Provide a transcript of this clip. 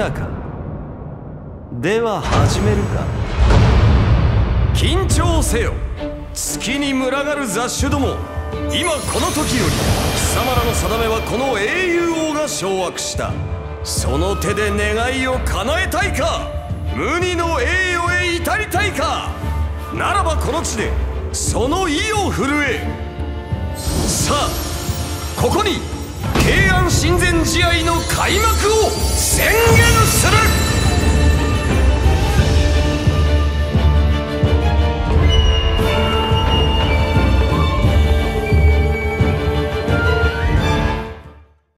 たか。では始めるか。緊張せよ、月に群がる雑種ども。今この時より貴様らの定めはこの英雄王が掌握した。その手で願いを叶えたいか、無二の栄誉へ至りたいか。ならばこの地でその意を震え。さあここに平安親善試合の開幕を宣言